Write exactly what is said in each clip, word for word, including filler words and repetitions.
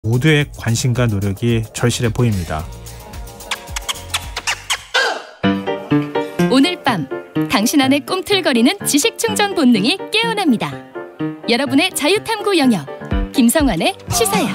모두의 관심과 노력이 절실해 보입니다. 오늘 밤 당신 안의 꿈틀거리는 지식충전 본능이 깨어납니다. 여러분의 자유탐구 영역 김성환의 시사야.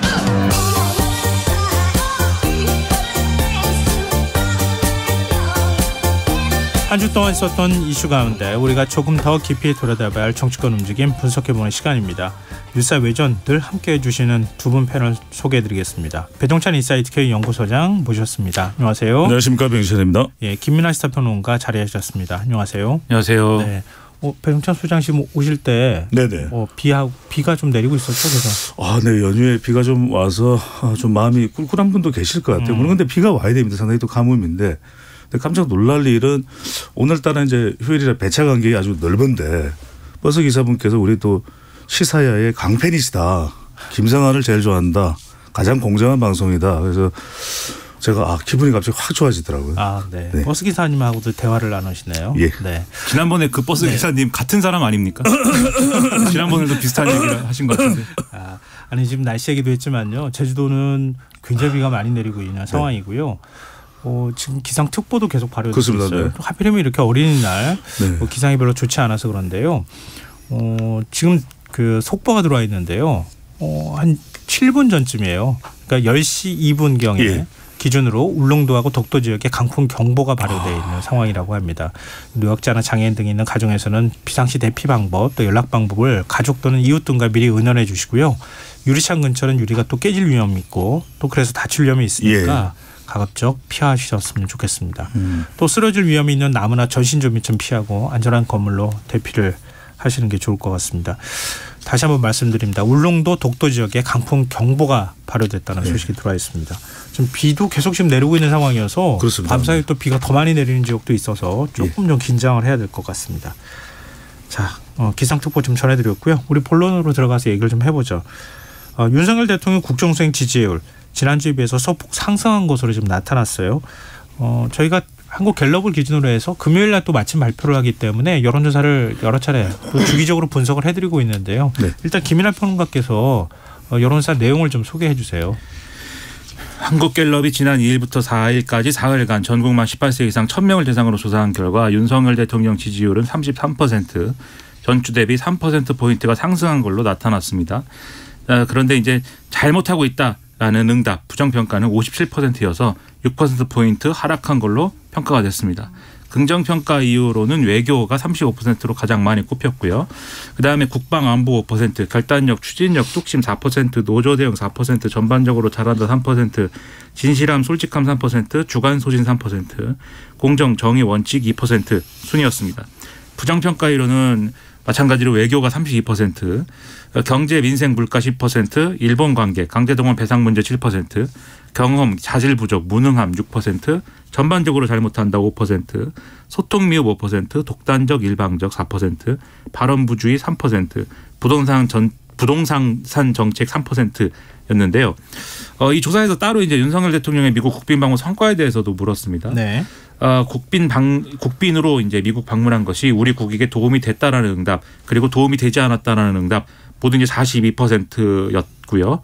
한 주 동안 있었던 이슈 가운데 우리가 조금 더 깊이 들여다봐야 할 정치권 움직임 분석해보는 시간입니다. 뉴스와 외전 늘 함께해 주시는 두 분 패널 소개해드리겠습니다. 배종찬 인사이트 K 연구소장 모셨습니다. 안녕하세요. 안녕하십니까, 배종찬입니다. 예, 김민하 시사평론가 자리해 주셨습니다. 안녕하세요. 안녕하세요. 네. 어, 배종찬 소장 지금 오실 때 네네. 어, 비하, 비가 좀 내리고 있었죠, 그래서. 아, 네, 연휴에 비가 좀 와서 좀 마음이 꿀꿀한 분도 계실 것 같아요. 그런데 음. 비가 와야 됩니다. 상당히 또 가뭄인데. 근데 깜짝 놀랄 일은 오늘따라 이제 휴일이라 배차 간격이 아주 넓은데 버스 기사분께서 우리 또 시사야의 강팬이시다. 김성환을 제일 좋아한다. 가장 공정한 방송이다. 그래서 제가 아, 기분이 갑자기 확 좋아지더라고요. 아, 네. 네. 버스 기사님하고도 대화를 나누시네요. 예. 네. 지난번에 그 버스 네. 기사님 같은 사람 아닙니까? 지난번에도 비슷한 얘기를 하신 것 같은데. 아, 아니 지금 날씨 얘기도 했지만요. 제주도는 굉장히 비가 많이 내리고 있는 네. 상황이고요. 어, 지금 기상특보도 계속 발효되고 있어요. 네. 하필이면 이렇게 어린이날 네. 뭐 기상이 별로 좋지 않아서 그런데요. 어, 지금 그 속보가 들어와 있는데요. 어, 한 칠 분 전쯤이에요. 그러니까 열 시 이 분경에 예. 기준으로 울릉도하고 독도 지역에 강풍 경보가 발효되어 있는 아. 상황이라고 합니다. 노약자나 장애인 등이 있는 가정에서는 비상시 대피 방법 또 연락 방법을 가족 또는 이웃 등과 미리 의논해 주시고요. 유리창 근처는 유리가 또 깨질 위험이 있고 또 그래서 다칠 위험이 있으니까 예. 가급적 피하셨으면 좋겠습니다. 음. 또 쓰러질 위험이 있는 나무나 전신조미 좀 피하고 안전한 건물로 대피를 하시는 게 좋을 것 같습니다. 다시 한번 말씀드립니다. 울릉도 독도 지역에 강풍 경보가 발효됐다는 네. 소식이 들어와 있습니다. 지금 비도 계속 지금 내리고 있는 상황이어서 그렇습니다. 밤사이 또 비가 더 많이 내리는 지역도 있어서 조금 예. 좀 긴장을 해야 될 것 같습니다. 자, 어, 기상특보 좀 전해드렸고요. 우리 본론으로 들어가서 얘기를 좀 해보죠. 어, 윤석열 대통령 국정수행 지지율 지난주에 비해서 소폭 상승한 것으로 지금 나타났어요. 어, 저희가 한국갤럽을 기준으로 해서 금요일 날 또 마침 발표를 하기 때문에 여론조사를 여러 차례 또 주기적으로 분석을 해드리고 있는데요. 네. 일단 김민하 평론가께서 여론조사 내용을 좀 소개해 주세요. 한국갤럽이 지난 이 일부터 사 일까지 사흘간 전국만 십팔 세 이상 천 명을 대상으로 조사한 결과 윤석열 대통령 지지율은 삼십삼 퍼센트, 전주 대비 삼 퍼센트포인트가 상승한 걸로 나타났습니다. 그런데 이제 잘못하고 있다. 라는 응답, 부정평가는 오십칠 퍼센트여서 육 퍼센트포인트 하락한 걸로 평가가 됐습니다. 긍정평가 이유로는 외교가 삼십오 퍼센트로 가장 많이 꼽혔고요. 그다음에 국방안보 오 퍼센트, 결단력, 추진력, 뚝심 사 퍼센트, 노조대응 사 퍼센트, 전반적으로 잘한다 삼 퍼센트, 진실함, 솔직함 삼 퍼센트, 주관 소신 삼 퍼센트, 공정, 정의, 원칙 이 퍼센트 순이었습니다. 부정평가 이유로는 마찬가지로 외교가 삼십이 퍼센트, 경제, 민생, 물가 십 퍼센트, 일본 관계, 강제동원 배상 문제 칠 퍼센트, 경험, 자질 부족, 무능함 육 퍼센트, 전반적으로 잘못한다 오 퍼센트, 소통 미흡 오 퍼센트, 독단적, 일방적 사 퍼센트, 발언 부주의 삼 퍼센트, 부동산 전 부동산 정책 삼 퍼센트였는데요. 어, 이 조사에서 따로 이제 윤석열 대통령의 미국 국빈 방문 성과에 대해서도 물었습니다. 네. 어, 국빈 방 국빈으로 이제 미국 방문한 것이 우리 국익에 도움이 됐다라는 응답, 그리고 도움이 되지 않았다라는 응답 모두 이제 사십이 퍼센트였고요.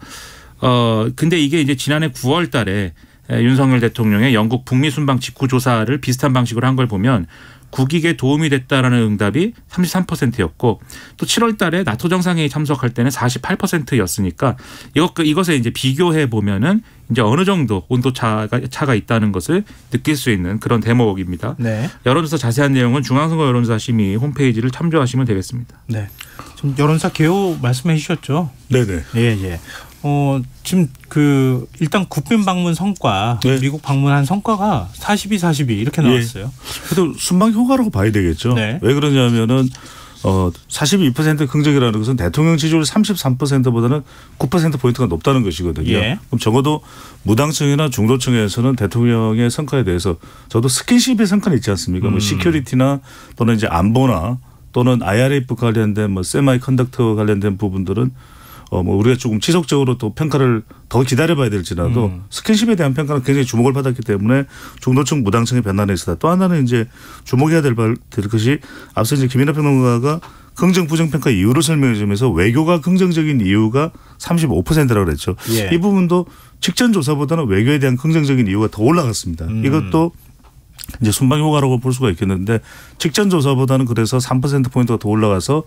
어, 근데 이게 이제 지난해 구월 달에 윤석열 대통령의 영국 북미 순방 직후 조사를 비슷한 방식으로 한 걸 보면 국익에 도움이 됐다라는 응답이 삼십삼 퍼센트였고 또 칠월 달에 나토 정상회의 참석할 때는 사십팔 퍼센트였으니까 이것 이것에 이제 비교해 보면은 이제 어느 정도 온도 차가 차가 있다는 것을 느낄 수 있는 그런 대목입니다. 네. 여론조사 자세한 내용은 중앙선거 여론조사 심의 홈페이지를 참조하시면 되겠습니다. 네. 지금 여론조사 개요 말씀해 주셨죠? 네네. 예 예. 어, 지금 그 일단 국빈 방문 성과, 네. 미국 방문한 성과가 사십이, 사십이 이렇게 나왔어요. 예. 그래도 순방 효과라고 봐야 되겠죠. 네. 왜 그러냐면은 어, 사십이 퍼센트 긍정이라는 것은 대통령 지지율 삼십삼 퍼센트보다는 구 퍼센트포인트가 높다는 것이거든요. 예. 그럼 적어도 무당층이나 중도층에서는 대통령의 성과에 대해서 저도 스킨십의 성과는 있지 않습니까? 음. 뭐 시큐리티나 또는 이제 안보나 또는 아이알에프 관련된 뭐 세마이 컨덕터 관련된 부분들은 어 뭐 우리가 조금 지속적으로 또 평가를 더 기다려봐야 될지라도 음. 스킨십에 대한 평가는 굉장히 주목을 받았기 때문에 중도층 무당층의 변화는 있었다. 또 하나는 이제 주목해야 될, 될 것이 앞서 이제 김인하 평론가가 긍정 부정 평가 이유를 설명해 주면서 외교가 긍정적인 이유가 삼십오 퍼센트라고 그랬죠. 예. 이 부분도 직전 조사보다는 외교에 대한 긍정적인 이유가 더 올라갔습니다. 음. 이것도 이제 순방 효과라고 볼 수가 있겠는데 직전 조사보다는 그래서 삼 퍼센트 포인트가 더 올라가서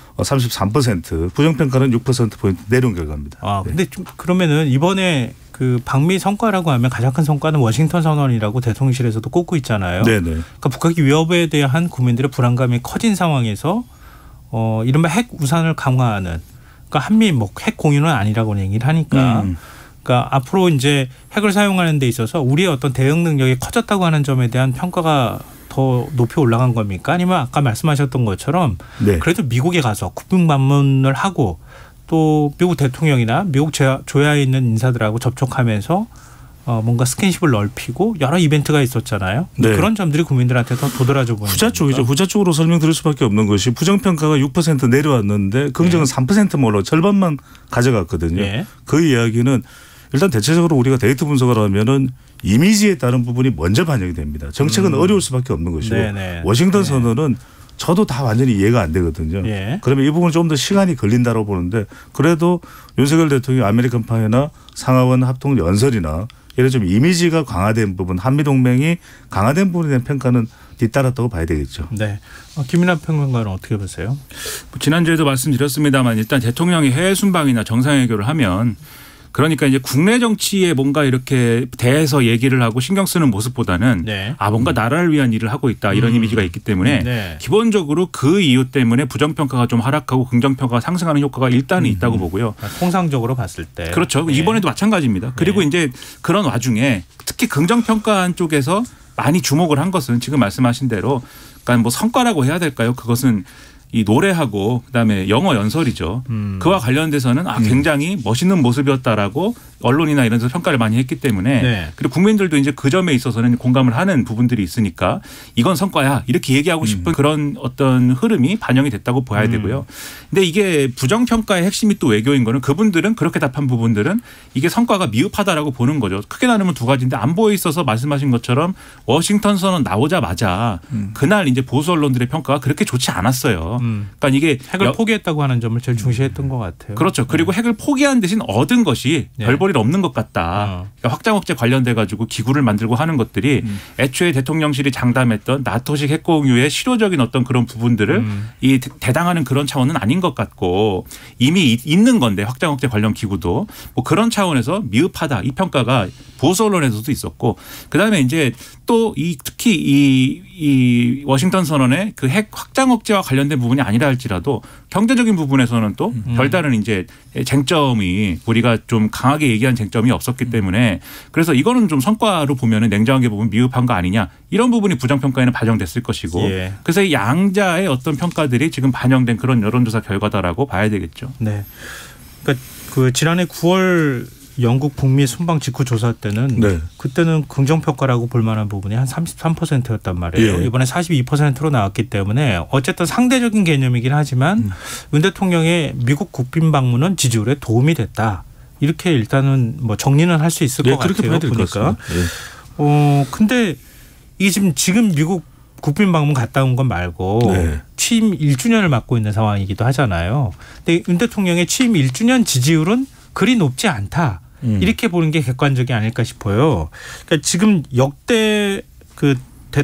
삼십삼 퍼센트 부정평가는 육 퍼센트 포인트 내려온 결과입니다. 아, 근데 네. 좀 그러면은 이번에 그 방미 성과라고 하면 가장 큰 성과는 워싱턴 선언이라고 대통령실에서도 꼽고 있잖아요. 네네. 그러니까 북핵 위협에 대한 국민들의 불안감이 커진 상황에서 어, 이른바 핵 우산을 강화하는 그러니까 한미 뭐 핵 공유는 아니라고 얘기를 하니까 음. 그러니까 앞으로 이제 핵을 사용하는 데 있어서 우리의 어떤 대응 능력이 커졌다고 하는 점에 대한 평가가 더 높이 올라간 겁니까? 아니면 아까 말씀하셨던 것처럼 네. 그래도 미국에 가서 국빈 방문을 하고 또 미국 대통령이나 미국 조야에 있는 인사들하고 접촉하면서 어 뭔가 스킨십을 넓히고 여러 이벤트가 있었잖아요. 네. 그런 점들이 국민들한테 더 도드라져 보이는 후자 쪽이죠. 후자 쪽으로 설명드릴 수밖에 없는 것이 부정평가가 육 퍼센트 내려왔는데 긍정은 네. 삼 퍼센트만 올라 절반만 가져갔거든요. 네. 그 이야기는 일단 대체적으로 우리가 데이터 분석을 하면은 이미지에 따른 부분이 먼저 반영이 됩니다. 정책은 음. 어려울 수밖에 없는 것이고 네네. 워싱턴 네. 선언은 저도 다 완전히 이해가 안 되거든요. 예. 그러면 이 부분은 좀 더 시간이 걸린다고 보는데 그래도 윤석열 대통령이 아메리칸 파이나 상하원 합동 연설이나 예를 좀 이미지가 강화된 부분 한미동맹이 강화된 부분에 대한 평가는 뒤따랐다고 봐야 되겠죠. 네. 어, 김인하 평론가는 어떻게 보세요? 뭐 지난주에도 말씀드렸습니다만 일단 대통령이 해외 순방이나 정상회견을 하면 그러니까 이제 국내 정치에 뭔가 이렇게 대해서 얘기를 하고 신경 쓰는 모습보다는 네. 아 뭔가 나라를 위한 일을 하고 있다 이런 음. 이미지가 있기 때문에 네. 기본적으로 그 이유 때문에 부정평가가 좀 하락하고 긍정평가가 상승하는 효과가 일단은 음. 있다고 보고요. 통상적으로 봤을 때. 그렇죠. 네. 이번에도 마찬가지입니다. 그리고 네. 이제 그런 와중에 특히 긍정평가한 쪽에서 많이 주목을 한 것은 지금 말씀하신 대로 그러니까 뭐 성과라고 해야 될까요? 그것은 이 노래하고 그다음에 영어 연설이죠. 음. 그와 관련돼서는 아 굉장히 멋있는 모습이었다라고 언론이나 이런 데서 평가를 많이 했기 때문에 네. 그리고 국민들도 이제 그 점에 있어서는 공감을 하는 부분들이 있으니까 이건 성과야 이렇게 얘기하고 싶은 음. 그런 어떤 흐름이 반영이 됐다고 봐야 음. 되고요. 근데 이게 부정평가의 핵심이 또 외교인 거는 그분들은 그렇게 답한 부분들은 이게 성과가 미흡하다라고 보는 거죠. 크게 나누면 두 가지인데 안보에 있어서 말씀하신 것처럼 워싱턴 선언 나오자마자 음. 그날 이제 보수 언론들의 평가가 그렇게 좋지 않았어요. 음. 그러니까 이게 핵을 포기했다고 하는 점을 제일 중시했던 것 같아요. 그렇죠. 그리고 네. 핵을 포기한 대신 얻은 것이 네. 별 볼일 없는 것 같다. 어. 그러니까 확장 억제 관련돼 가지고 기구를 만들고 하는 것들이 음. 애초에 대통령실이 장담했던 나토식 핵 공유의 실효적인 어떤 그런 부분들을 음. 이 대당하는 그런 차원은 아닌 것 같고 이미 있는 건데 확장 억제 관련 기구도 뭐 그런 차원에서 미흡하다 이 평가가 보수 언론에서도 있었고 그다음에 이제 또 이 특히 이, 이 워싱턴 선언의 그 핵 확장 억제와 관련된 부분이 아니라 할지라도 경제적인 부분에서는 또 음. 별다른 이제 쟁점이 우리가 좀 강하게 얘기한 쟁점이 없었기 때문에 그래서 이거는 좀 성과로 보면은 냉정하게 보면 미흡한 거 아니냐 이런 부분이 부정평가에는 반영됐을 것이고 예. 그래서 이 양자의 어떤 평가들이 지금 반영된 그런 여론조사 결과다라고 봐야 되겠죠. 네. 그러니까 그 지난해 구월 영국 북미 순방 직후 조사 때는 네. 그때는 긍정평가라고 볼 만한 부분이 한 삼십삼 퍼센트였단 말이에요. 예. 이번에 사십이 퍼센트로 나왔기 때문에 어쨌든 상대적인 개념이긴 하지만 음. 윤 대통령의 미국 국빈 방문은 지지율에 도움이 됐다. 이렇게 일단은 뭐 정리는 할 수 있을 네, 것 그렇게 같아요. 보니까. 네. 어 근데 이 지금 지금 미국 국빈 방문 갔다 온 건 말고 네. 취임 일 주년을 맞고 있는 상황이기도 하잖아요. 근데 윤 대통령의 취임 일 주년 지지율은 그리 높지 않다. 음. 이렇게 보는 게 객관적이 아닐까 싶어요. 그러니까 지금 역대 그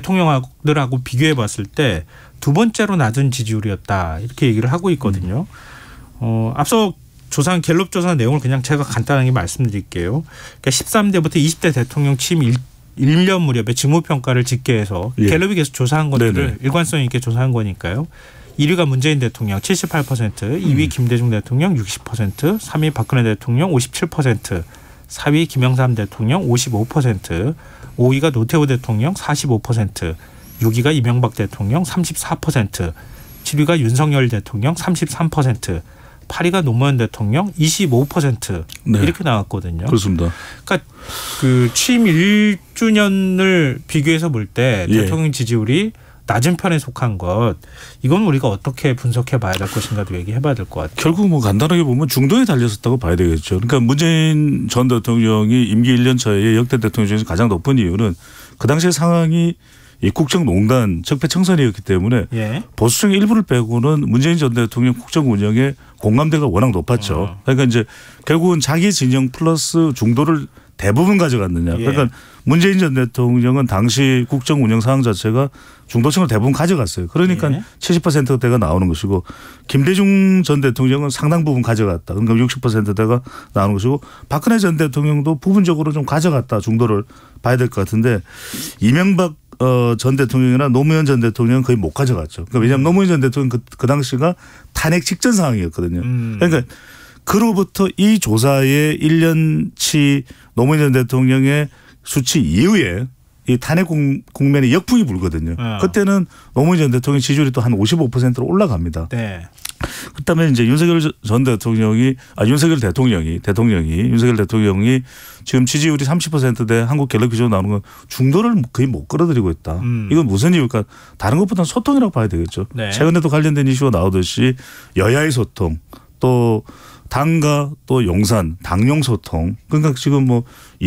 대통령들하고 비교해 봤을 때 두 번째로 낮은 지지율이었다. 이렇게 얘기를 하고 있거든요. 어, 앞서 조사한 갤럽 조사 내용을 그냥 제가 간단하게 말씀드릴게요. 그러니까 십삼 대부터 이십 대 대통령 취임 일 년 무렵에 직무평가를 집계해서 예. 갤럽이 계속 조사한 것들을 네네. 일관성 있게 조사한 거니까요. 일 위가 문재인 대통령 칠십팔 퍼센트, 이 위 김대중 대통령 육십 퍼센트, 삼 위 박근혜 대통령 오십칠 퍼센트, 사 위 김영삼 대통령 오십오 퍼센트, 오 위가 노태우 대통령 사십오 퍼센트, 육 위가 이명박 대통령 삼십사 퍼센트, 칠 위가 윤석열 대통령 삼십삼 퍼센트, 팔 위가 노무현 대통령 이십오 퍼센트 네. 이렇게 나왔거든요. 그렇습니다. 그러니까 그 취임 일 주년을 비교해서 볼 때 예. 대통령 지지율이 낮은 편에 속한 것 이건 우리가 어떻게 분석해 봐야 될 것인가도 얘기해 봐야 될 것 같아요. 결국 뭐 간단하게 보면 중도에 달렸었다고 봐야 되겠죠. 그러니까 문재인 전 대통령이 임기 일 년 차에 역대 대통령 중에서 가장 높은 이유는 그 당시의 상황이 이 국정농단 적폐청산이었기 때문에 예. 보수층의 일부를 빼고는 문재인 전 대통령 국정 운영에 공감대가 워낙 높았죠. 어. 그러니까 이제 결국은 자기 진영 플러스 중도를 대부분 가져갔느냐. 예. 그러니까 문재인 전 대통령은 당시 국정 운영 상황 자체가 중도층을 대부분 가져갔어요. 그러니까 예. 칠십 퍼센트대가 나오는 것이고 김대중 전 대통령은 상당 부분 가져갔다. 그러니까 육십 퍼센트대가 나오는 것이고 박근혜 전 대통령도 부분적으로 좀 가져갔다 정도를 봐야 될 것 같은데 이명박 어, 전 대통령이나 노무현 전 대통령은 거의 못 가져갔죠. 그러니까 왜냐하면 노무현 전 대통령 그, 그 당시가 탄핵 직전 상황이었거든요. 음. 그러니까 그로부터 이 조사의 일 년치 노무현 전 대통령의 수치 이후에 이 탄핵 국면에 역풍이 불거든요. 어. 그때는 노무현 전 대통령 지지율이 또 한 오십오 퍼센트로 올라갑니다. 네. 그다음에 이제 윤석열 전 대통령이 아 윤석열 대통령이 대통령이 윤석열 대통령이 지금 지지율이 삼십 퍼센트대 한국갤럽 기준 나오는 건 중도를 거의 못 끌어들이고 있다. 음. 이건 무슨 이유일까? 다른 것보다는 소통이라고 봐야 되겠죠. 네. 최근에도 관련된 이슈가 나오듯이 여야의 소통 또 당과 또 용산 당용 소통 그러니까 지금 뭐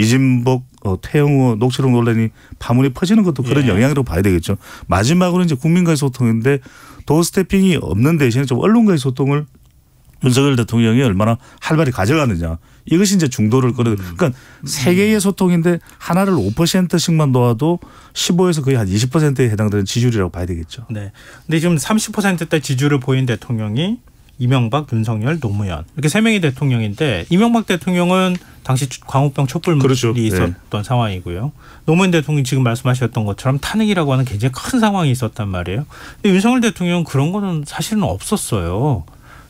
이진복 어, 태영호 녹취록 논란이 파문이 퍼지는 것도 그런 예. 영향이라고 봐야 되겠죠. 마지막으로 이제 국민과의 소통인데 도스태핑이 없는 대신에 좀 언론과의 소통을 윤석열 대통령이 얼마나 활발히 가져가느냐. 이것이 이제 중도를 끌어. 그러니까 세 개의 소통인데 하나를 오 퍼센트씩만 놓아도 십오에서 거의 한 이십 퍼센트에 해당되는 지지율이라고 봐야 되겠죠. 네. 근데 지금 삼십 퍼센트대 지지율을 보인 대통령이 이명박, 윤석열, 노무현 이렇게 세 명의 대통령인데 이명박 대통령은 당시 광우병 촛불이 그렇죠. 있었던 네. 상황이고요. 노무현 대통령이 지금 말씀하셨던 것처럼 탄핵이라고 하는 굉장히 큰 상황이 있었단 말이에요. 근데 윤석열 대통령은 그런 거는 사실은 없었어요.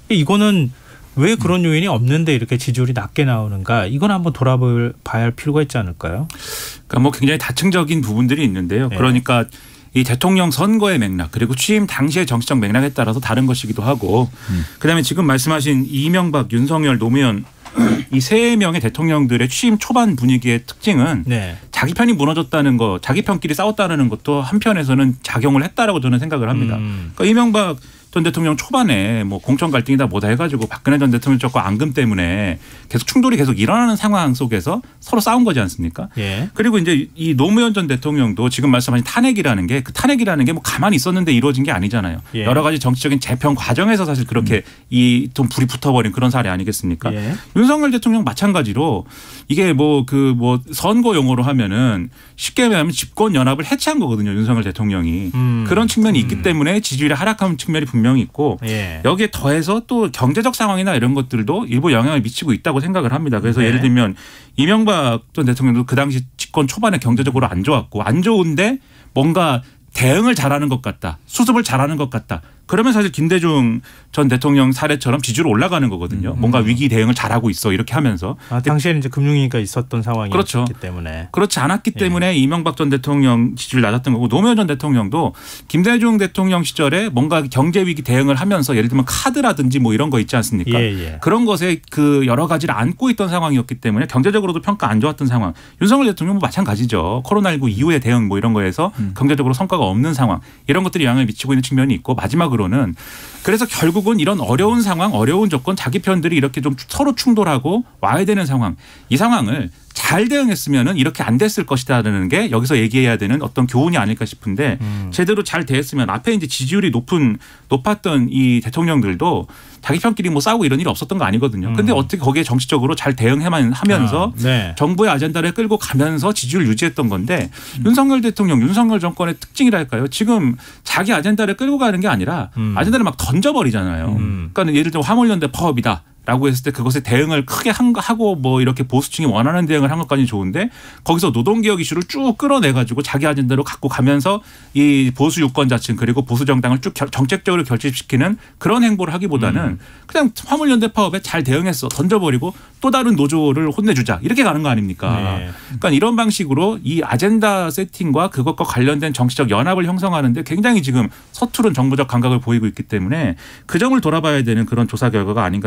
이거는 왜 그런 요인이 없는데 이렇게 지지율이 낮게 나오는가 이건 한번 돌아봐야 할 필요가 있지 않을까요? 그러니까 뭐 굉장히 다층적인 부분들이 있는데요. 네. 그러니까 이 대통령 선거의 맥락 그리고 취임 당시의 정치적 맥락에 따라서 다른 것이기도 하고 음. 그다음에 지금 말씀하신 이명박, 윤석열, 노무현 이 세 명의 대통령들의 취임 초반 분위기의 특징은 네. 자기 편이 무너졌다는 거 자기 편끼리 싸웠다는 것도 한편에서는 작용을 했다라고 저는 생각을 합니다. 음. 그러니까 이명박 전 대통령 초반에 뭐 공천 갈등이다 뭐다 해가지고 박근혜 전 대통령 쪽과 앙금 때문에 계속 충돌이 계속 일어나는 상황 속에서 서로 싸운 거지 않습니까? 예. 그리고 이제 이 노무현 전 대통령도 지금 말씀하신 탄핵이라는 게 그 탄핵이라는 게 뭐 가만히 있었는데 이루어진 게 아니잖아요. 예. 여러 가지 정치적인 재편 과정에서 사실 그렇게 음. 이 좀 불이 붙어버린 그런 사례 아니겠습니까? 예. 윤석열 대통령 마찬가지로 이게 뭐 그 뭐 선거 용어로 하면은 쉽게 말하면 집권 연합을 해체한 거거든요. 윤석열 대통령이 음. 그런 측면이 있기 음. 때문에 지지율이 하락한 측면이 분명히 있고 예. 여기에 더해서 또 경제적 상황이나 이런 것들도 일부 영향을 미치고 있다고 생각을 합니다. 그래서 네. 예를 들면 이명박 전 대통령도 그 당시 집권 초반에 경제적으로 안 좋았고 안 좋은데 뭔가 대응을 잘하는 것 같다. 수습을 잘하는 것 같다. 그러면 사실 김대중 전 대통령 사례처럼 지지율 올라가는 거거든요. 음. 뭔가 위기 대응을 잘하고 있어 이렇게 하면서. 아, 당시에는 이제 금융위기가 있었던 상황이었기 그렇죠. 때문에. 그렇지 않았기 예. 때문에 이명박 전 대통령 지지율 낮았던 거고 노무현 전 대통령도 김대중 대통령 시절에 뭔가 경제 위기 대응을 하면서 예를 들면 카드라든지 뭐 이런 거 있지 않습니까? 예, 예. 그런 것에 그 여러 가지를 안고 있던 상황이었기 때문에 경제적으로도 평가 안 좋았던 상황. 윤석열 대통령도 마찬가지죠. 코로나십구 이후의 대응 뭐 이런 거에서 음. 경제적으로 성과가 없는 상황. 이런 것들이 영향을 미치고 있는 측면이 있고 마지막으로 로는 그래서 결국은 이런 어려운 상황, 어려운 조건, 자기 편들이 이렇게 좀 서로 충돌하고 와야 되는 상황, 이 상황을 잘 대응했으면은 이렇게 안 됐을 것이다라는 게 여기서 얘기해야 되는 어떤 교훈이 아닐까 싶은데 음. 제대로 잘 대했으면 앞에 이제 지지율이 높은 높았던 이 대통령들도 자기 편끼리 뭐 싸우고 이런 일이 없었던 거 아니거든요. 그런데 음. 어떻게 거기에 정치적으로 잘 대응해만 하면서 아, 네. 정부의 아젠다를 끌고 가면서 지지율을 유지했던 건데 음. 윤석열 대통령, 윤석열 정권의 특징이랄까요. 지금 자기 아젠다를 끌고 가는 게 아니라 음. 아젠다를 막 던져버리잖아요. 음. 그러니까 예를 들면 화물연대 파업이다. 라고 했을 때 그것에 대응을 크게 하고 뭐 이렇게 보수층이 원하는 대응을 한 것까지는 좋은데 거기서 노동개혁 이슈를 쭉 끌어내가지고 자기 아젠다로 갖고 가면서 이 보수 유권자층 그리고 보수 정당을 쭉 정책적으로 결집시키는 그런 행보를 하기보다는 음. 그냥 화물연대 파업에 잘 대응했어 던져버리고 또 다른 노조를 혼내주자 이렇게 가는 거 아닙니까? 네. 그러니까 이런 방식으로 이 아젠다 세팅과 그것과 관련된 정치적 연합을 형성하는데 굉장히 지금 서투른 정부적 감각을 보이고 있기 때문에 그 점을 돌아봐야 되는 그런 조사 결과가 아닌가 생각이 됩니다.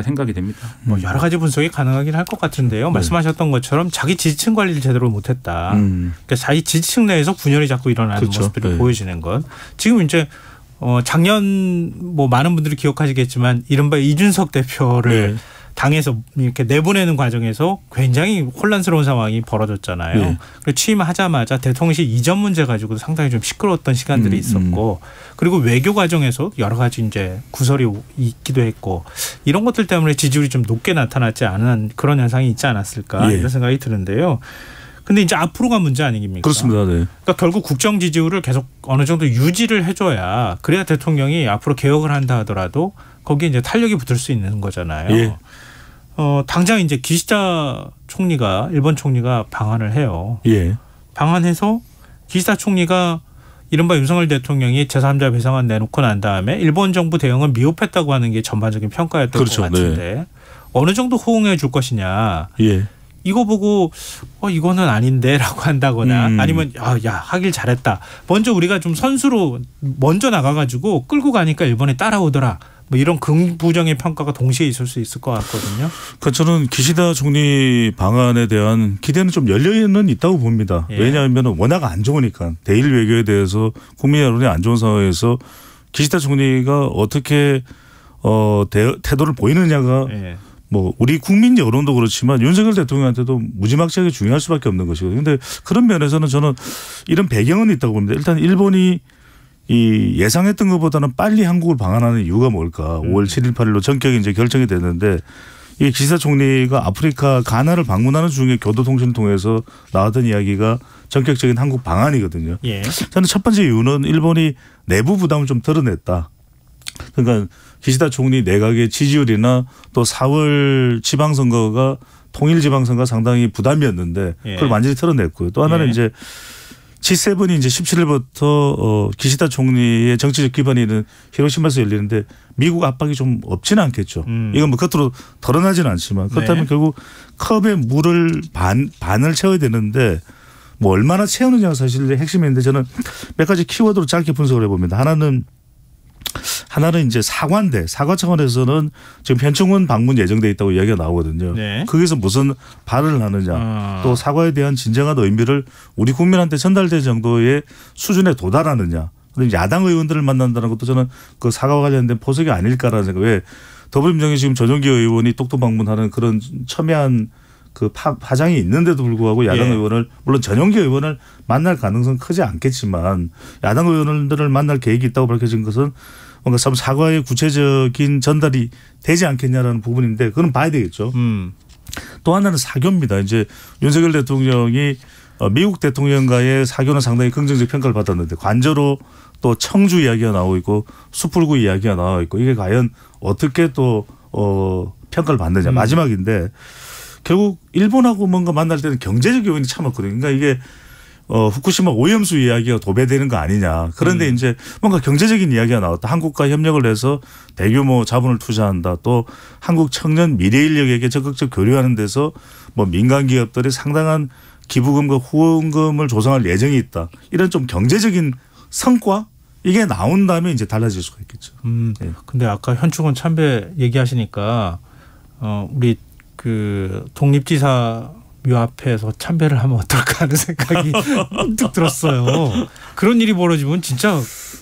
아닙니다. 뭐 여러 가지 분석이 가능하긴 할 것 같은데요. 말씀하셨던 것처럼 자기 지지층 관리를 제대로 못했다. 음. 그러니까 자기 지지층 내에서 분열이 자꾸 일어나는 그렇죠. 모습들이 네. 보여지는 것. 지금 이제 어 작년 뭐 많은 분들이 기억하시겠지만 이른바 이준석 대표를 네. 당에서 이렇게 내보내는 과정에서 굉장히 혼란스러운 상황이 벌어졌잖아요. 네. 그리고 취임하자마자 대통령실 이전 문제 가지고 상당히 좀 시끄러웠던 시간들이 음, 있었고 음. 그리고 외교 과정에서 여러 가지 이제 구설이 있기도 했고 이런 것들 때문에 지지율이 좀 높게 나타났지 않은 그런 현상이 있지 않았을까 예. 이런 생각이 드는데요. 근데 이제 앞으로가 문제 아니겠습니까? 그렇습니다. 네. 그러니까 결국 국정 지지율을 계속 어느 정도 유지를 해줘야 그래야 대통령이 앞으로 개혁을 한다 하더라도 거기에 이제 탄력이 붙을 수 있는 거잖아요. 예. 어, 당장 이제 기시다 총리가 일본 총리가 방한을 해요. 예. 방한해서 기시다 총리가 이른바 윤석열 대통령이 제삼자 배상안 내놓고 난 다음에 일본 정부 대응은 미흡했다고 하는 게 전반적인 평가였던 그렇죠. 것 같은데 네. 어느 정도 호응해 줄 것이냐. 예. 이거 보고 어 이거는 아닌데라고 한다거나 음. 아니면 아, 야 하길 잘했다. 먼저 우리가 좀 선수로 먼저 나가가지고 끌고 가니까 일본에 따라오더라. 뭐 이런 긍부정의 평가가 동시에 있을 수 있을 것 같거든요. 그러니까 저는 기시다 총리 방안에 대한 기대는 좀 열려는 있다고 봅니다. 예. 왜냐하면 워낙 안 좋으니까 대일 외교에 대해서 국민 여론이 안 좋은 상황에서 기시다 총리가 어떻게 어, 대, 태도를 보이느냐가 예. 뭐 우리 국민 여론도 그렇지만 윤석열 대통령한테도 무지막지하게 중요할 수밖에 없는 것이거든요. 그런데 그런 면에서는 저는 이런 배경은 있다고 봅니다. 일단 일본이 이 예상했던 것보다는 빨리 한국을 방한하는 이유가 뭘까? 음. 오월 칠일, 팔일로 전격이 이제 결정이 됐는데 이 기시다 총리가 아프리카 가나를 방문하는 중에 교도통신을 통해서 나왔던 이야기가 전격적인 한국 방한이거든요. 예. 저는 첫 번째 이유는 일본이 내부 부담을 좀 덜어냈다. 그러니까 기시다 총리 내각의 지지율이나 또 사월 지방선거가 통일지방선거가 상당히 부담이었는데 예. 그걸 완전히 털어냈고요. 또 하나는 예. 이제 지 세븐이 이제 십칠일부터 어 기시다 총리의 정치적 기반이 있는 히로시마에서 열리는데 미국 압박이 좀 없지는 않겠죠. 음. 이건 뭐 겉으로 드러나지는 않지만 그렇다면 네. 결국 컵에 물을 반, 반을 채워야 되는데 뭐 얼마나 채우느냐가 사실 핵심인데 저는 몇 가지 키워드로 짧게 분석을 해봅니다. 하나는 하나는 이제 사과인데 사과 차원에서는 지금 현충원 방문 예정돼 있다고 이야기가 나오거든요. 네. 거기서 무슨 발언을 하느냐 아. 또 사과에 대한 진정한 의미를 우리 국민한테 전달될 정도의 수준에 도달하느냐. 그런데 야당 의원들을 만난다는 것도 저는 그 사과와 관련된 포석이 아닐까라는 생각. 왜 더불어민주당이 지금 조정기 의원이 똑똑 방문하는 그런 첨예한 그 파, 파장이 있는데도 불구하고 야당 예. 의원을 물론 전용기 의원을 만날 가능성은 크지 않겠지만 야당 의원들을 만날 계획이 있다고 밝혀진 것은 뭔가 사과의 구체적인 전달이 되지 않겠냐라는 부분인데 그건 봐야 되겠죠. 음. 또 하나는 사교입니다. 이제 윤석열 대통령이 미국 대통령과의 사교는 상당히 긍정적 평가를 받았는데 관저로 또 청주 이야기가 나오고 있고 숯불구 이야기가 나와 있고 이게 과연 어떻게 또 어 평가를 받느냐. 음. 마지막인데 결국 일본하고 뭔가 만날 때는 경제적 요인이 참 많거든요. 그러니까 이게 어, 후쿠시마 오염수 이야기가 도배되는 거 아니냐. 그런데 음. 이제 뭔가 경제적인 이야기가 나왔다. 한국과 협력을 해서 대규모 자본을 투자한다. 또 한국 청년 미래 인력에게 적극적 교류하는 데서 뭐 민간 기업들이 상당한 기부금과 후원금을 조성할 예정이 있다. 이런 좀 경제적인 성과 이게 나온다면 이제 달라질 수가 있겠죠. 음. 네. 근데 아까 현충원 참배 얘기하시니까 어, 우리 그 독립지사 묘 앞에서 참배를 하면 어떨까 하는 생각이 문득 들었어요. 그런 일이 벌어지면 진짜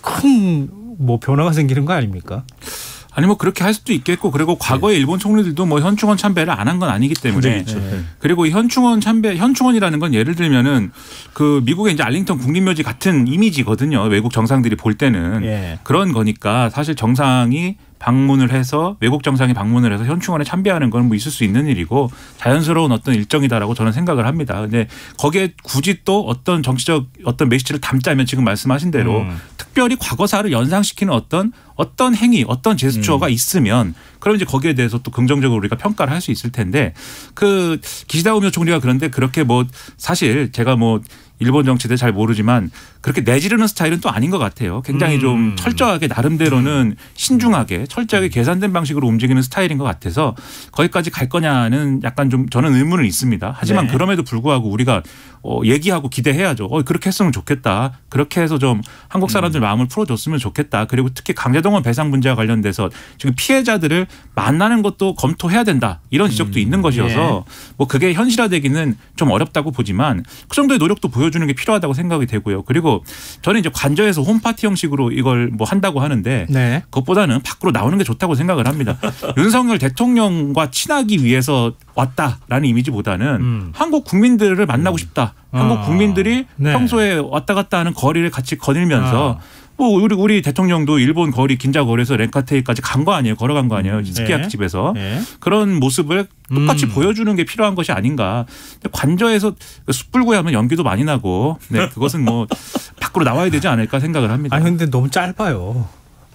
큰 뭐 변화가 생기는 거 아닙니까? 아니 뭐 그렇게 할 수도 있겠고 그리고 과거에 네. 일본 총리들도 뭐 현충원 참배를 안 한 건 아니기 때문에 네. 그리고 현충원 참배 현충원이라는 건 예를 들면은 그 미국의 이제 알링턴 국립묘지 같은 이미지거든요. 외국 정상들이 볼 때는 네. 그런 거니까 사실 정상이 방문을 해서 외국 정상이 방문을 해서 현충원에 참배하는 건 뭐 있을 수 있는 일이고 자연스러운 어떤 일정이다라고 저는 생각을 합니다. 근데 거기에 굳이 또 어떤 정치적 어떤 메시지를 담자면 지금 말씀하신 대로 음. 특별히 과거사를 연상시키는 어떤 어떤 행위, 어떤 제스처가 음. 있으면 그럼 이제 거기에 대해서 또 긍정적으로 우리가 평가를 할 수 있을 텐데 그 기시다 우미오 총리가 그런데 그렇게 뭐 사실 제가 뭐 일본 정치대 잘 모르지만 그렇게 내지르는 스타일은 또 아닌 것 같아요. 굉장히 음. 좀 철저하게 나름대로는 신중하게 철저하게 계산된 방식으로 움직이는 스타일인 것 같아서 거기까지 갈 거냐는 약간 좀 저는 의문은 있습니다. 하지만 네. 그럼에도 불구하고 우리가 어, 얘기하고 기대해야죠. 어, 그렇게 했으면 좋겠다. 그렇게 해서 좀 한국 사람들 음. 마음을 풀어줬으면 좋겠다. 그리고 특히 강제동원 배상 문제와 관련돼서 지금 피해자들을 만나는 것도 검토해야 된다. 이런 지적도 음. 있는 것이어서 예. 뭐 그게 현실화되기는 좀 어렵다고 보지만 그 정도의 노력도 보여주는 게 필요하다고 생각이 되고요. 그리고 저는 이제 관저에서 홈파티 형식으로 이걸 뭐 한다고 하는데 네. 그것보다는 밖으로 나오는 게 좋다고 생각을 합니다. 윤석열 대통령과 친하기 위해서 왔다라는 이미지보다는 음. 한국 국민들을 만나고 싶다. 아. 한국 국민들이 네. 평소에 왔다 갔다 하는 거리를 같이 거닐면서 아. 뭐 우리 우리 대통령도 일본 거리 긴자 거리에서 렌카테이까지 간 거 아니에요. 걸어간 거 아니에요. 스키야키 네. 집에서. 네. 그런 모습을 똑같이 음. 보여주는 게 필요한 것이 아닌가. 관저에서 숯불구이 하면 연기도 많이 나고 네, 그것은 뭐 밖으로 나와야 되지 않을까 생각을 합니다. 아니 근데 너무 짧아요.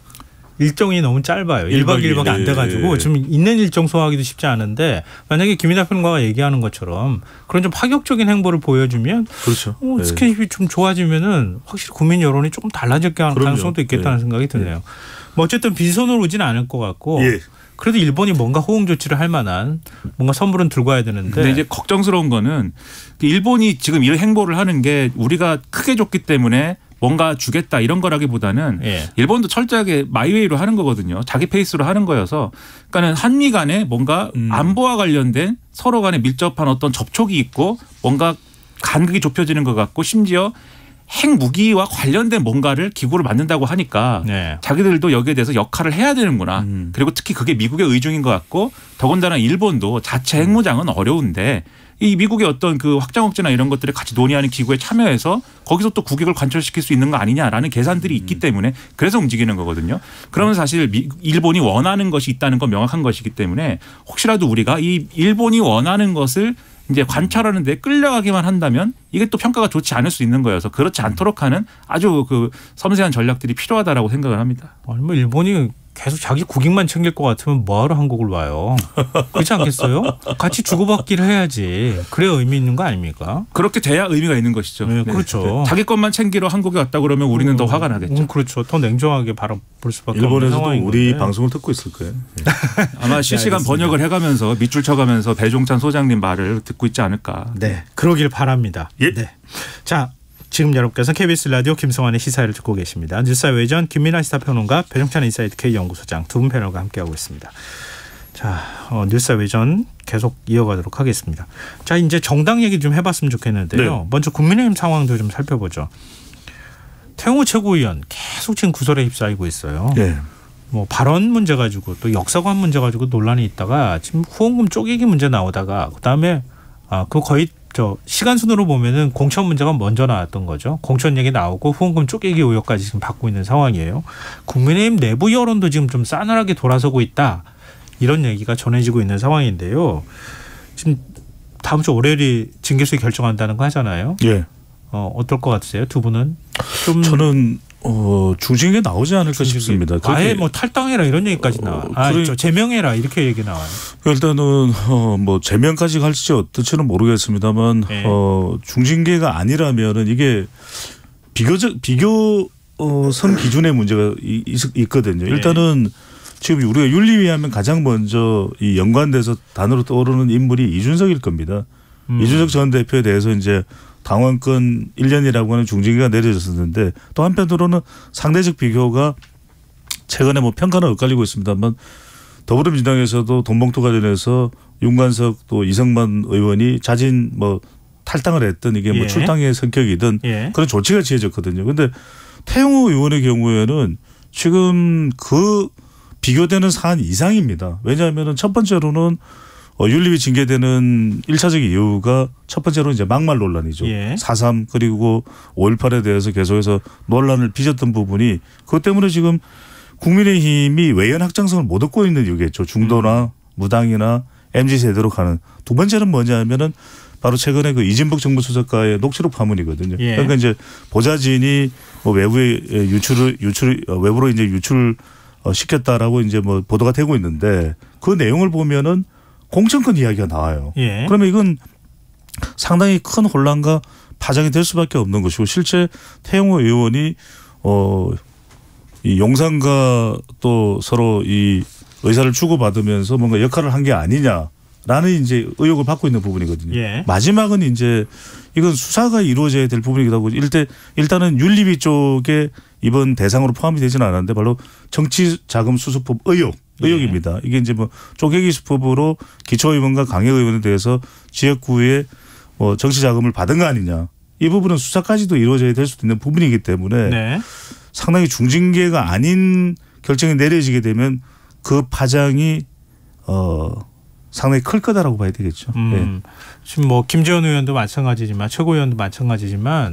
일정이 너무 짧아요. 일 박 이 일밖에 안 돼가지고 지금 있는 일정 소화하기도 쉽지 않은데 만약에 김민하 평론가가 얘기하는 것처럼 그런 좀 파격적인 행보를 보여주면 그렇죠. 어, 네. 스킨십이 좀 좋아지면은 확실히 국민 여론이 조금 달라질 가능성도 있겠다는 네. 생각이 드네요. 네. 뭐 어쨌든 빈손으로 오지는 않을 것 같고 예. 그래도 일본이 뭔가 호응 조치를 할 만한 뭔가 선물은 들고 와야 되는데. 근데 이제 걱정스러운 거는 일본이 지금 이런 행보를 하는 게 우리가 크게 줬기 때문에 뭔가 주겠다 이런 거라기보다는 예. 일본도 철저하게 마이웨이로 하는 거거든요. 자기 페이스로 하는 거여서 그러니까는 한미 간에 뭔가 음. 안보와 관련된 서로 간에 밀접한 어떤 접촉이 있고 뭔가 간극이 좁혀지는 것 같고 심지어 핵무기와 관련된 뭔가를 기구를 만든다고 하니까 네. 자기들도 여기에 대해서 역할을 해야 되는구나. 음. 그리고 특히 그게 미국의 의중인 것 같고 더군다나 일본도 자체 핵무장은 어려운데 이 미국의 어떤 그 확장 억제나 이런 것들을 같이 논의하는 기구에 참여해서 거기서 또 국익을 관철시킬 수 있는 거 아니냐라는 계산들이 있기 때문에 그래서 움직이는 거거든요. 그러면 사실 일본이 원하는 것이 있다는 건 명확한 것이기 때문에 혹시라도 우리가 이 일본이 원하는 것을 이제 관찰하는 데 끌려가기만 한다면 이게 또 평가가 좋지 않을 수 있는 거여서 그렇지 않도록 하는 아주 그 섬세한 전략들이 필요하다라고 생각을 합니다. 아니 뭐 일본이 계속 자기 국익만 챙길 것 같으면 뭐하러 한국을 와요. 그렇지 않겠어요? 같이 주고받기를 해야지. 그래야 의미 있는 거 아닙니까? 그렇게 돼야 의미가 있는 것이죠. 네, 그렇죠. 네. 자기 것만 챙기러 한국에 왔다 그러면 우리는 음, 더 화가 나겠죠. 음, 그렇죠. 더 냉정하게 바라볼 수밖에 없는 일본에서도 상황인 우리 건데. 방송을 듣고 있을 거예요. 네. 아마 실시간 네, 번역을 해가면서 밑줄 쳐가면서 배종찬 소장님 말을 듣고 있지 않을까. 네, 그러길 바랍니다. 예. 네. 자. 지금 여러분께서 케이비에스 라디오 김성환의 시사회를 듣고 계십니다. 뉴스와 외전 김민하 시사평론가 배종찬 인사이트 K연구소장 두 분 패널과 함께하고 있습니다. 자, 어, 뉴스와 외전 계속 이어가도록 하겠습니다. 자, 이제 정당 얘기 좀 해봤으면 좋겠는데요. 네. 먼저 국민의힘 상황도 좀 살펴보죠. 태영호 최고위원 계속 지금 구설에 휩싸이고 있어요. 네. 뭐 발언 문제 가지고 또 역사관 문제 가지고 논란이 있다가 지금 후원금 쪼개기 문제 나오다가 그다음에 아, 그 거의 저 시간 순으로 보면은 공천 문제가 먼저 나왔던 거죠. 공천 얘기 나오고 후원금 쪼개기 의혹까지 지금 받고 있는 상황이에요. 국민의힘 내부 여론도 지금 좀 싸늘하게 돌아서고 있다. 이런 얘기가 전해지고 있는 상황인데요. 지금 다음 주 월요일이 징계수위 결정한다는 거 하잖아요. 예. 어, 어떨 것 같으세요? 두 분은? 좀 저는 어, 중징계 나오지 않을까 싶습니다. 아예 뭐 탈당해라 이런 얘기까지 나와요. 어, 아, 그래, 제명해라 이렇게 얘기 나와요. 일단은 어, 뭐 제명까지 갈지 어떨지는 모르겠습니다만 네. 어, 중징계가 아니라면은 이게 비교적 비교 어, 선 기준의 문제가 있, 있거든요. 네. 일단은 지금 우리가 윤리위 하면 가장 먼저 이 연관돼서 단어로 떠오르는 인물이 이준석일 겁니다. 음. 이준석 전 대표에 대해서 이제 당원권 일 년이라고 하는 중징계가 내려졌었는데 또 한편으로는 상대적 비교가 최근에 뭐 평가는 엇갈리고 있습니다만 더불어민주당에서도 돈봉투 관련해서 윤관석 또 이성만 의원이 자진 뭐 탈당을 했던 이게 뭐 예. 출당의 성격이든 예. 그런 조치가 취해졌거든요. 그런데 태영호 의원의 경우에는 지금 그 비교되는 사안 이상입니다. 왜냐하면 첫 번째로는 어, 윤리위 징계되는 일차적 이유가 첫 번째로 이제 막말 논란이죠. 예. 사 삼 그리고 오일팔에 대해서 계속해서 논란을 빚었던 부분이 그것 때문에 지금 국민의힘이 외연 확장성을 못 얻고 있는 이유겠죠. 중도나 음. 무당이나 엠지 세대로 가는. 두 번째는 뭐냐면은 바로 최근에 그 이진복 정무수석과의 녹취록 파문이거든요. 예. 그러니까 이제 보좌진이 뭐 외부에 유출을 유출 외부로 이제 유출 시켰다라고 이제 뭐 보도가 되고 있는데 그 내용을 보면은 공천권 이야기가 나와요. 예. 그러면 이건 상당히 큰 혼란과 파장이 될 수밖에 없는 것이고 실제 태영호 의원이 어, 이 용산과 또 서로 이 의사를 주고받으면서 뭔가 역할을 한 게 아니냐 라는 이제 의혹을 받고 있는 부분이거든요. 예. 마지막은 이제 이건 수사가 이루어져야 될 부분이기도 하고 일단 일단은 윤리위 쪽에 이번 대상으로 포함이 되지는 않았는데 바로 정치자금 수수법 의혹 의혹입니다. 예. 이게 이제 뭐 쪼개기 수법으로 기초의원과 강력의원에 대해서 지역구에 뭐 정치자금을 받은 거 아니냐. 이 부분은 수사까지도 이루어져야 될 수도 있는 부분이기 때문에 네. 상당히 중징계가 아닌 결정이 내려지게 되면 그 파장이 어. 상당히 클 거다라고 봐야 되겠죠. 음, 네. 지금 뭐 김재원 의원도 마찬가지지만 최고위원도 마찬가지지만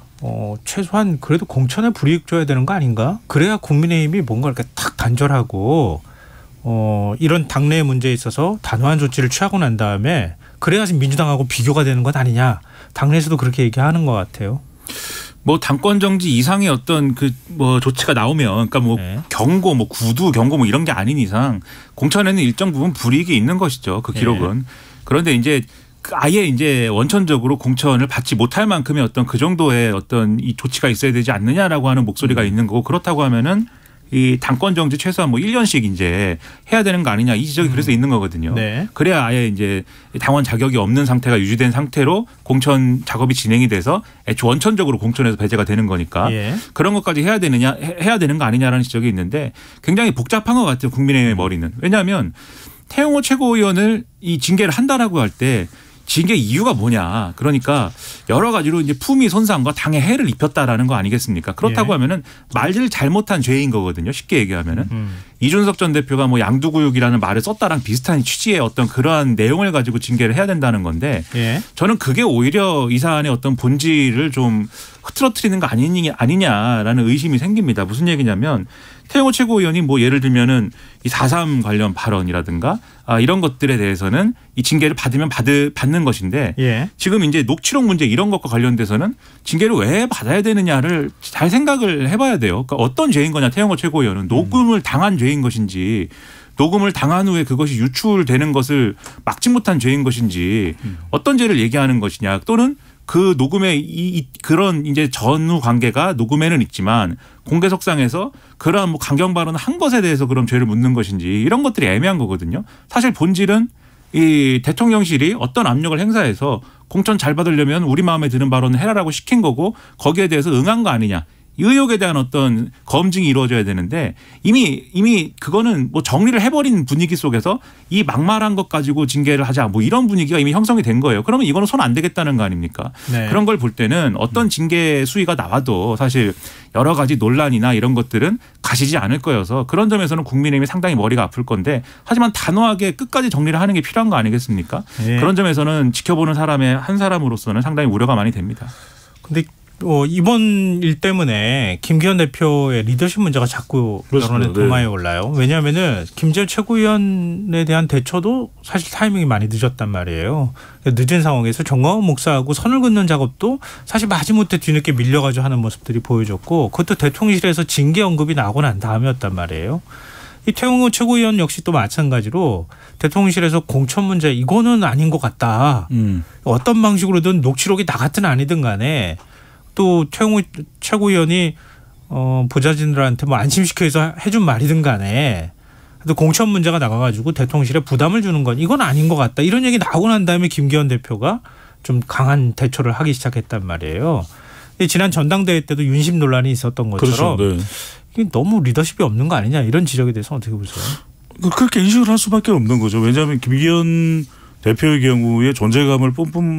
어, 최소한 그래도 공천에 불이익 줘야 되는 거 아닌가? 그래야 국민의힘이 뭔가 이렇게 탁 단절하고 어, 이런 당내의 문제에 있어서 단호한 조치를 취하고 난 다음에 그래야 지금 민주당하고 비교가 되는 것 아니냐? 당내에서도 그렇게 얘기하는 것 같아요. 뭐 당권 정지 이상의 어떤 그 뭐 조치가 나오면 그러니까 뭐 네. 경고 뭐 구두 경고 뭐 이런 게 아닌 이상 공천에는 일정 부분 불이익이 있는 것이죠. 그 기록은. 네. 그런데 이제 아예 이제 원천적으로 공천을 받지 못할 만큼의 어떤 그 정도의 어떤 이 조치가 있어야 되지 않느냐라고 하는 목소리가 있는 거고 그렇다고 하면은 이 당권 정지 최소한 뭐 일 년씩 이제 해야 되는 거 아니냐 이 지적이 음. 그래서 있는 거거든요. 네. 그래야 아예 이제 당원 자격이 없는 상태가 유지된 상태로 공천 작업이 진행이 돼서 애초 원천적으로 공천에서 배제가 되는 거니까 예. 그런 것까지 해야 되느냐 해야 되는 거 아니냐라는 지적이 있는데 굉장히 복잡한 것 같아요. 국민의힘의 머리는. 왜냐하면 태영호 최고위원을 이 징계를 한다라고 할 때 징계 이유가 뭐냐. 그러니까 여러 가지로 이제 품위 손상과 당에 해를 입혔다라는 거 아니겠습니까? 그렇다고 예. 하면은 말을 잘못한 죄인 거거든요. 쉽게 얘기하면은. 음. 이준석 전 대표가 뭐 양두구육이라는 말을 썼다랑 비슷한 취지의 어떤 그러한 내용을 가지고 징계를 해야 된다는 건데 예. 저는 그게 오히려 이 사안의 어떤 본질을 좀 흐트러뜨리는 거 아니냐, 아니냐라는 의심이 생깁니다. 무슨 얘기냐면 태영호 최고위원이 뭐 예를 들면은 이 사 삼 관련 발언이라든가 아 이런 것들에 대해서는 이 징계를 받으면 받을, 받는 것인데 예. 지금 이제 녹취록 문제 이런 것과 관련돼서는 징계를 왜 받아야 되느냐를 잘 생각을 해봐야 돼요. 그러니까 어떤 죄인 거냐 태영호 최고위원은 녹음을 당한 죄인 것인지 녹음을 당한 후에 그것이 유출되는 것을 막지 못한 죄인 것인지 어떤 죄를 얘기하는 것이냐 또는 그 녹음의 이, 이 그런 이제 전후 관계가 녹음에는 있지만 공개석상에서 그러한 뭐 강경 발언을 한 것에 대해서 그럼 죄를 묻는 것인지 이런 것들이 애매한 거거든요. 사실 본질은 이 대통령실이 어떤 압력을 행사해서 공천 잘 받으려면 우리 마음에 드는 발언을 해라라고 시킨 거고 거기에 대해서 응한 거 아니냐. 이 의혹에 대한 어떤 검증이 이루어져야 되는데 이미 이미 그거는 뭐 정리를 해버린 분위기 속에서 이 막말한 것 가지고 징계를 하자 뭐 이런 분위기가 이미 형성이 된 거예요. 그러면 이거는 손 안 대겠다는 거 아닙니까? 네. 그런 걸 볼 때는 어떤 징계 수위가 나와도 사실 여러 가지 논란이나 이런 것들은 가시지 않을 거여서 그런 점에서는 국민의힘이 상당히 머리가 아플 건데 하지만 단호하게 끝까지 정리를 하는 게 필요한 거 아니겠습니까? 네. 그런 점에서는 지켜보는 사람의 한 사람으로서는 상당히 우려가 많이 됩니다. 근데 어, 이번 일 때문에 김기현 대표의 리더십 문제가 자꾸 여론의 도마에 올라요. 왜냐하면은 김재원 최고위원에 대한 대처도 사실 타이밍이 많이 늦었단 말이에요. 늦은 상황에서 정광훈 목사하고 선을 긋는 작업도 사실 마지못해 뒤늦게 밀려가지고 하는 모습들이 보여졌고 그것도 대통령실에서 징계 언급이 나오고 난 다음이었단 말이에요. 이 태영호 최고위원 역시 또 마찬가지로 대통령실에서 공천 문제 이거는 아닌 것 같다. 음. 어떤 방식으로든 녹취록이 나갔든 아니든 간에 또 태영호 최고위원이 어, 보좌진들한테 뭐 안심시켜서 해준 말이든 간에 또 공천 문제가 나가가지고 대통령실에 부담을 주는 건 이건 아닌 것 같다. 이런 얘기 나오고 난 다음에 김기현 대표가 좀 강한 대처를 하기 시작했단 말이에요. 지난 전당대회 때도 윤심 논란이 있었던 것처럼 그렇죠. 네. 이게 너무 리더십이 없는 거 아니냐 이런 지적에 대해서 어떻게 보세요? 그렇게 인식을 할 수밖에 없는 거죠. 왜냐하면 김기현 대표의 경우에 존재감을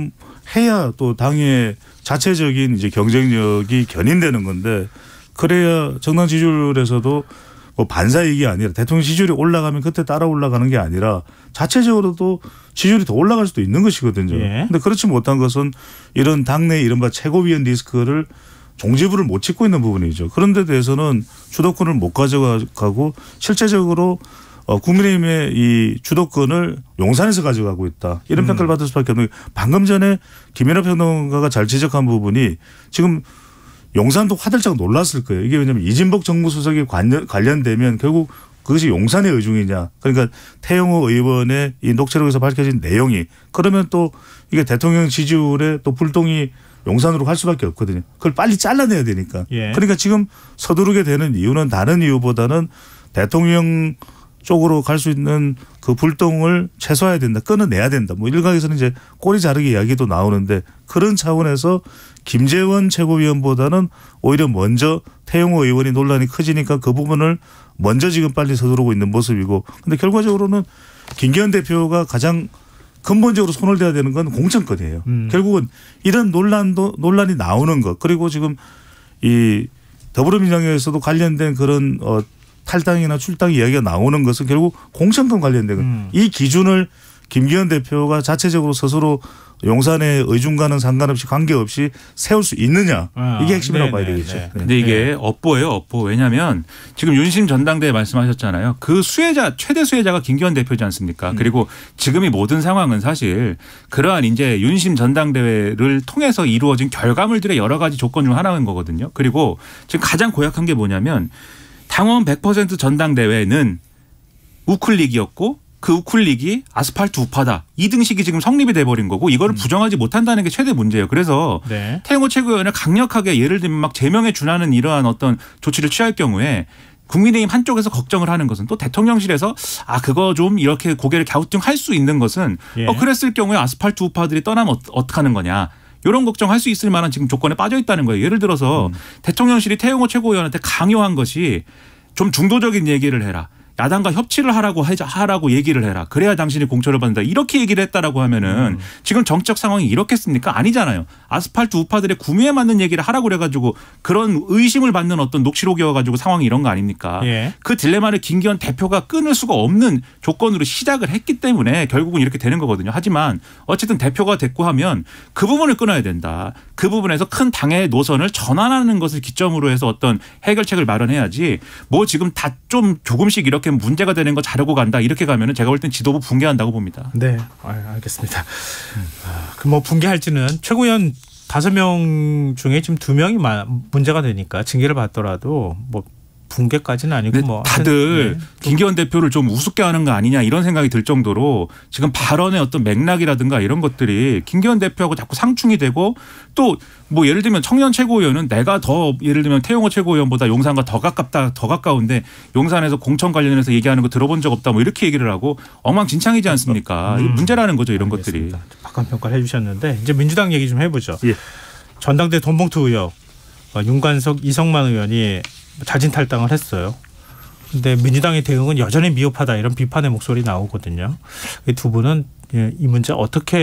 뿜뿜해야 또 당의 자체적인 이제 경쟁력이 견인되는 건데 그래야 정당 지지율에서도 뭐 반사이익이 아니라 대통령 지지율이 올라가면 그때 따라 올라가는 게 아니라 자체적으로도 지지율이 더 올라갈 수도 있는 것이거든요. 그런데 예. 그렇지 못한 것은 이런 당내 이른바 최고위원 리스크를 종지부를 못 찍고 있는 부분이죠. 그런 데 대해서는 주도권을 못 가져가고 실제적으로 어, 국민의힘의 이 주도권을 용산에서 가져가고 있다. 이런 음. 평가를 받을 수밖에 없는 게 방금 전에 김연아 평론가가 잘 지적한 부분이 지금 용산도 화들짝 놀랐을 거예요. 이게 왜냐하면 이진복 정무수석이 관련, 관련되면 결국 그것이 용산의 의중이냐. 그러니까 태영호 의원의 이 녹취록에서 밝혀진 내용이 그러면 또 이게 대통령 지지율에 또 불똥이 용산으로 갈 수밖에 없거든요. 그걸 빨리 잘라내야 되니까. 예. 그러니까 지금 서두르게 되는 이유는 다른 이유보다는 대통령 쪽으로 갈 수 있는 그 불똥을 최소화해야 된다. 끊어내야 된다. 뭐 일각에서는 이제 꼬리 자르기 이야기도 나오는데 그런 차원에서 김재원 최고위원보다는 오히려 먼저 태영호 의원이 논란이 커지니까 그 부분을 먼저 지금 빨리 서두르고 있는 모습이고 근데 결과적으로는 김기현 대표가 가장 근본적으로 손을 대야 되는 건 공천권이에요. 음. 결국은 이런 논란도 논란이 나오는 것 그리고 지금 이 더불어민주당에서도 관련된 그런 어 탈당이나 출당 이야기가 나오는 것은 결국 공천권 관련된 것. 음. 이 기준을 김기현 대표가 자체적으로 스스로 용산의 의중과는 상관없이 관계없이 세울 수 있느냐. 아, 이게 핵심이라고 봐야 되겠죠. 네. 근데 이게 네. 업보예요. 업보. 왜냐하면 지금 윤심 전당대회 말씀하셨잖아요. 그 수혜자 최대 수혜자가 김기현 대표지 않습니까? 음. 그리고 지금이 모든 상황은 사실 그러한 이제 윤심 전당대회를 통해서 이루어진 결과물들의 여러 가지 조건 중 하나인 거거든요. 그리고 지금 가장 고약한 게 뭐냐면 당원 백 퍼센트 전당대회는 우클릭이었고 그 우클릭이 아스팔트 우파다. 이 등식이 지금 성립이 돼버린 거고 이거를 음. 부정하지 못한다는 게 최대 문제예요. 그래서 네. 태영호 최고위원을 강력하게 예를 들면 막 제명에 준하는 이러한 어떤 조치를 취할 경우에 국민의힘 한쪽에서 걱정을 하는 것은 또 대통령실에서 아 그거 좀 이렇게 고개를 갸우뚱할 수 있는 것은 예. 어, 그랬을 경우에 아스팔트 우파들이 떠나면 어떻게 하는 거냐. 이런 걱정할 수 있을 만한 지금 조건에 빠져 있다는 거예요. 예를 들어서 음. 대통령실이 태영호 최고위원한테 강요한 것이 좀 중도적인 얘기를 해라. 야당과 협치를 하라고 하라고 얘기를 해라. 그래야 당신이 공천을 받는다. 이렇게 얘기를 했다라고 하면은 음. 지금 정치적 상황이 이렇겠습니까? 아니잖아요. 아스팔트 우파들의 구미에 맞는 얘기를 하라고 그래가지고 그런 의심을 받는 어떤 녹취록이어가지고 상황이 이런 거 아닙니까? 예. 그 딜레마를 김기현 대표가 끊을 수가 없는 조건으로 시작을 했기 때문에 결국은 이렇게 되는 거거든요. 하지만 어쨌든 대표가 됐고 하면 그 부분을 끊어야 된다. 그 부분에서 큰 당의 노선을 전환하는 것을 기점으로 해서 어떤 해결책을 마련해야지 뭐 지금 다 좀 조금씩 이렇게 문제가 되는 거 자르고 간다 이렇게 가면은 제가 볼 땐 지도부 붕괴한다고 봅니다. 네, 알겠습니다. 음. 아, 그 뭐 붕괴할지는 최고위원 다섯 명 중에 지금 두 명이 문제가 되니까 징계를 받더라도 뭐 붕괴까지는 아니고 뭐 다들 네. 김기현 대표를 좀 우습게 하는 거 아니냐 이런 생각이 들 정도로 지금 발언의 어떤 맥락이라든가 이런 것들이 김기현 대표하고 자꾸 상충이 되고 또 뭐 예를 들면 청년 최고위원은 내가 더 예를 들면 태영호 최고위원보다 용산과 더 가깝다 더 가까운데 용산에서 공천 관련해서 얘기하는 거 들어본 적 없다 뭐 이렇게 얘기를 하고 엉망진창이지 않습니까? 음. 문제라는 거죠 이런 알겠습니다. 것들이. 박한 평가를 해주셨는데 이제 민주당 얘기 좀 해보죠. 예. 전당대 돈봉투 의혹 윤관석 이성만 의원이 자진 탈당을 했어요. 그런데 민주당의 대응은 여전히 미흡하다 이런 비판의 목소리 나오거든요. 이 두 분은 이 문제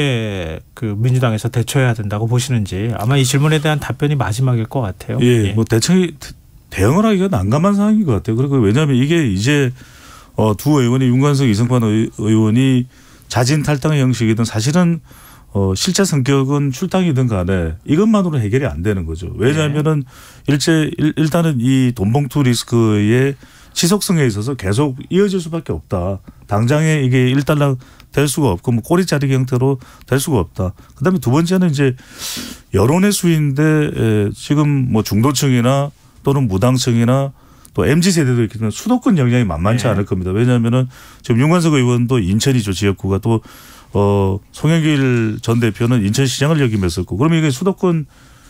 어떻게 그 민주당에서 대처해야 된다고 보시는지 아마 이 질문에 대한 답변이 마지막일 것 같아요. 예, 예. 뭐 대처 대응을 하기가 난감한 상황인 것 같아요. 그리고 왜냐하면 이게 이제 어, 두 의원이 윤관석 이성만 의원이 자진 탈당의 형식이든 사실은 어, 실제 성격은 출당이든 간에 이것만으로 해결이 안 되는 거죠. 왜냐하면은 일제 일단은 이 돈봉투 리스크의 지속성에 있어서 계속 이어질 수밖에 없다. 당장에 이게 일단락 될 수가 없고 뭐 꼬리 자르기 형태로 될 수가 없다. 그다음에 두 번째는 이제 여론의 수인데 지금 뭐 중도층이나 또는 무당층이나 또 엠지 세대도 있기 때문에 수도권 영향이 만만치 네. 않을 겁니다. 왜냐하면은 지금 윤관석 의원도 인천이죠 지역구가 또 어, 송영길 전 대표는 인천시장을 역임했었고 그러면 이게 수도권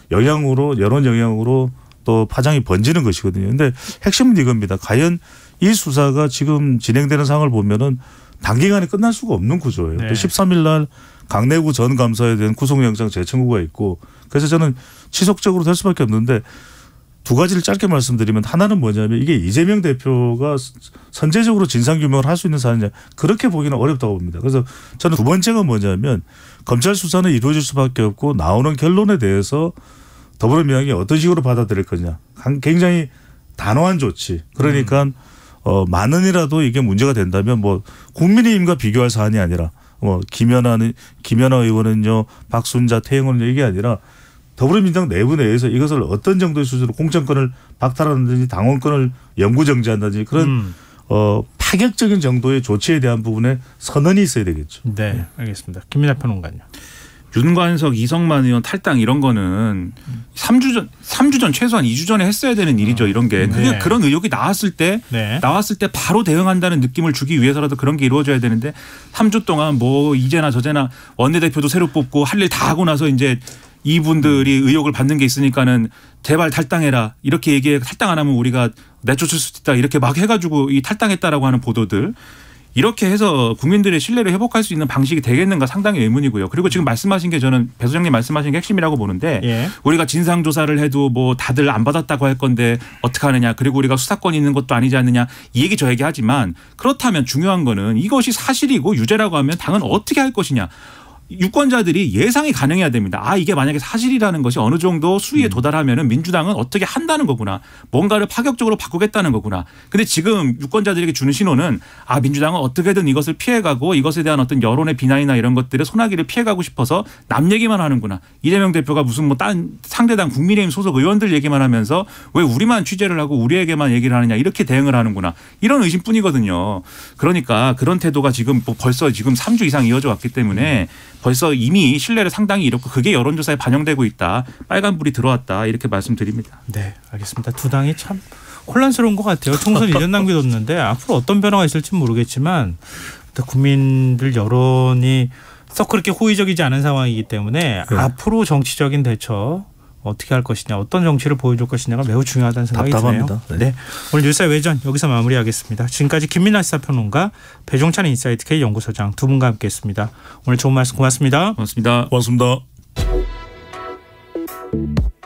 영향으로 여론 영향으로 또 파장이 번지는 것이거든요. 그런데 핵심은 이겁니다. 과연 이 수사가 지금 진행되는 상황을 보면은 단기간에 끝날 수가 없는 구조예요. 네. 십삼 일 날 강내구 전 감사에 대한 구속영장 재청구가 있고 그래서 저는 지속적으로 될 수밖에 없는데 두 가지를 짧게 말씀드리면 하나는 뭐냐면 이게 이재명 대표가 선제적으로 진상규명을 할 수 있는 사안이냐 그렇게 보기는 어렵다고 봅니다. 그래서 저는 두 번째가 뭐냐면 검찰 수사는 이루어질 수밖에 없고 나오는 결론에 대해서 더불어민주당이 어떤 식으로 받아들일 거냐 굉장히 단호한 조치 그러니까 음. 어, 만원이라도 이게 문제가 된다면 뭐 국민의힘과 비교할 사안이 아니라 뭐 김연아 김연아 의원은요 박순자 태영호는요 이게 아니라 더불어민주당 내부 내에서 이것을 어떤 정도의 수준으로 공천권을 박탈한다든지 당원권을 영구정지한다든지 그런 음. 어, 파격적인 정도의 조치에 대한 부분에 선언이 있어야 되겠죠. 네, 네. 알겠습니다. 김민하 평론가님. 윤관석, 이성만 의원 탈당 이런 거는 삼 주 전, 삼 주 전 최소한 이 주 전에 했어야 되는 일이죠. 이런 게. 네. 그런 의혹이 나왔을 때 네. 나왔을 때 바로 대응한다는 느낌을 주기 위해서라도 그런 게 이루어져야 되는데 삼 주 동안 뭐 이제나 저제나 원내대표도 새로 뽑고 할 일 다 하고 나서 이제 이분들이 의혹을 받는 게 있으니까는 제발 탈당해라 이렇게 얘기해 탈당 안 하면 우리가 내쫓을 수도 있다 이렇게 막 해가지고 이 탈당했다라고 하는 보도들 이렇게 해서 국민들의 신뢰를 회복할 수 있는 방식이 되겠는가 상당히 의문이고요. 그리고 지금 말씀하신 게 저는 배 소장님 말씀하신 게 핵심이라고 보는데 예. 우리가 진상조사를 해도 뭐 다들 안 받았다고 할 건데 어떻게 하느냐 그리고 우리가 수사권이 있는 것도 아니지 않느냐 이 얘기 저 얘기 하지만 그렇다면 중요한 거는 이것이 사실이고 유죄라고 하면 당은 어떻게 할 것이냐. 유권자들이 예상이 가능해야 됩니다. 아 이게 만약에 사실이라는 것이 어느 정도 수위에 도달하면은 민주당은 어떻게 한다는 거구나. 뭔가를 파격적으로 바꾸겠다는 거구나. 근데 지금 유권자들에게 주는 신호는 아 민주당은 어떻게든 이것을 피해가고 이것에 대한 어떤 여론의 비난이나 이런 것들의 소나기를 피해가고 싶어서 남 얘기만 하는구나. 이재명 대표가 무슨 뭐 딴 상대당 국민의힘 소속 의원들 얘기만 하면서 왜 우리만 취재를 하고 우리에게만 얘기를 하느냐 이렇게 대응을 하는구나. 이런 의심뿐이거든요. 그러니까 그런 태도가 지금 뭐 벌써 지금 삼 주 이상 이어져 왔기 때문에 벌써 이미 신뢰를 상당히 잃었고 그게 여론조사에 반영되고 있다. 빨간불이 들어왔다. 이렇게 말씀드립니다. 네, 알겠습니다. 두 당이 참 혼란스러운 것 같아요. 총선 일 년 남겨뒀는데 앞으로 어떤 변화가 있을지 모르겠지만 국민들 여론이 썩 그렇게 호의적이지 않은 상황이기 때문에 네. 앞으로 정치적인 대처 어떻게 할 것이냐 어떤 정치를 보여줄 것이냐가 매우 중요하다는 생각이 답답합니다. 드네요. 네. 네. 오늘 뉴스의 외전 여기서 마무리하겠습니다. 지금까지 김민하 시사평론가 배종찬 인사이트 K 연구소장 두 분과 함께했습니다. 오늘 좋은 말씀 고맙습니다. 고맙습니다. 고맙습니다.